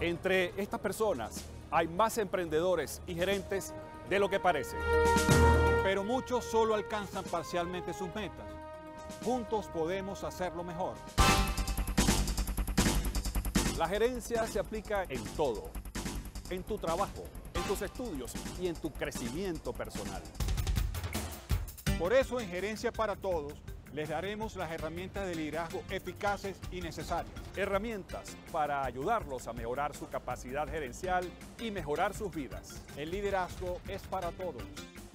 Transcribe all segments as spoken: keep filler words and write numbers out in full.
Entre estas personas hay más emprendedores y gerentes de lo que parece. Pero muchos solo alcanzan parcialmente sus metas. Juntos podemos hacerlo mejor. La gerencia se aplica en todo, en tu trabajo, en tus estudios y en tu crecimiento personal. Por eso en Gerencia para Todos les daremos las herramientas de liderazgo eficaces y necesarias. Herramientas para ayudarlos a mejorar su capacidad gerencial y mejorar sus vidas. El liderazgo es para todos.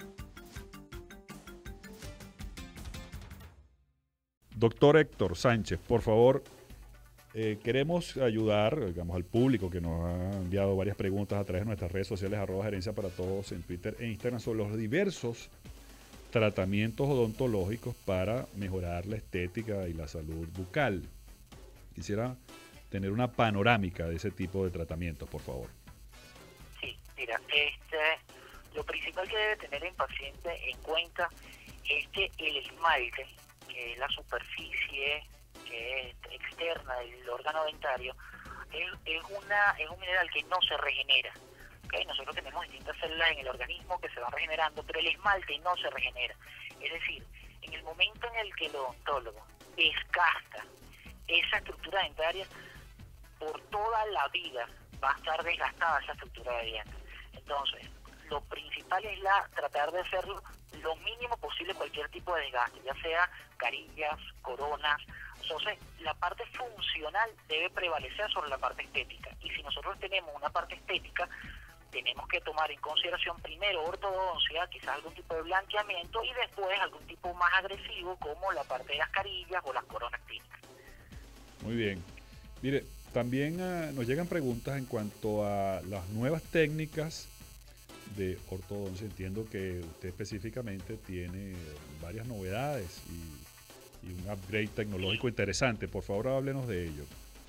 Doctor Héctor Sánchez, por favor, eh, queremos ayudar, digamos, al público que nos ha enviado varias preguntas a través de nuestras redes sociales, arroba gerencia para todos en Twitter e Instagram, sobre los diversos tratamientos odontológicos para mejorar la estética y la salud bucal. Quisiera tener una panorámica de ese tipo de tratamientos, por favor. Sí, mira, este, lo principal que debe tener el paciente en cuenta es que el esmalte, que es la superficie que es externa del órgano dentario, es, es, una, es un mineral que no se regenera. Okay, nosotros tenemos distintas células en el organismo que se van regenerando, pero el esmalte no se regenera. Es decir, en el momento en el que el odontólogo desgasta esa estructura dentaria, por toda la vida va a estar desgastada esa estructura de dientes. Entonces, lo principal es la tratar de hacerlo lo mínimo posible cualquier tipo de desgaste, ya sea carillas, coronas. Entonces, la parte funcional debe prevalecer sobre la parte estética. Y si nosotros tenemos una parte estética, tenemos que tomar en consideración primero ortodoncia, quizás algún tipo de blanqueamiento, y después algún tipo más agresivo como la parte de las carillas o las coronas clínicas. Muy bien. Mire, también uh, nos llegan preguntas en cuanto a las nuevas técnicas de ortodoncia. Entiendo que usted específicamente tiene varias novedades y, y un upgrade tecnológico sí. interesante. Por favor, háblenos de ello.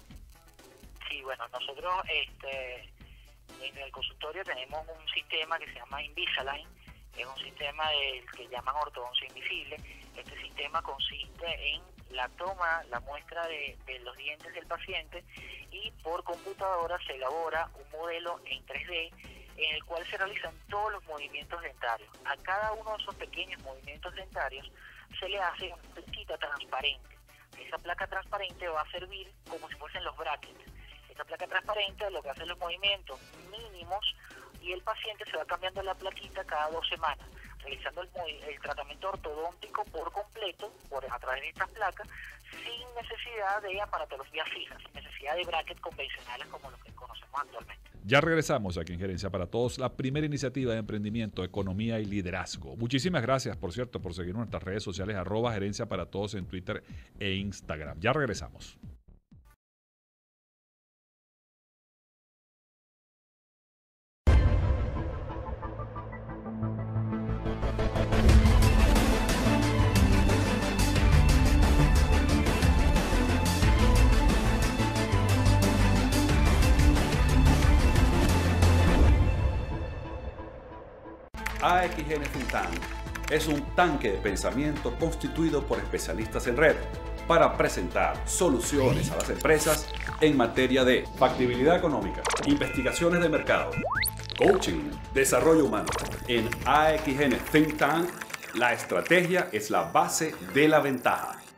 Sí, bueno, nosotros este, en el consultorio tenemos un sistema que se llama Invisalign. Es un sistema del que llaman ortodoncia invisible. Este sistema consiste en la toma, la muestra de, de los dientes del paciente, y por computadora se elabora un modelo en tres D en el cual se realizan todos los movimientos dentarios. A cada uno de esos pequeños movimientos dentarios se le hace una plaquita transparente. Esa placa transparente va a servir como si fuesen los brackets. Esta placa transparente lo que hace los movimientos mínimos, y el paciente se va cambiando la plaquita cada dos semanas, realizando el, el tratamiento ortodóntico por completo por a través de estas placas, sin necesidad de aparatología fija, sin necesidad de brackets convencionales como los que conocemos actualmente. Ya regresamos aquí en Gerencia para Todos, la primera iniciativa de emprendimiento, economía y liderazgo. Muchísimas gracias, por cierto, por seguir nuestras redes sociales, arroba Gerencia para Todos en Twitter e Instagram. Ya regresamos. A X N Think Tank es un tanque de pensamiento constituido por especialistas en red para presentar soluciones a las empresas en materia de factibilidad económica, investigaciones de mercado, coaching, desarrollo humano. En A X N Think Tank, la estrategia es la base de la ventaja.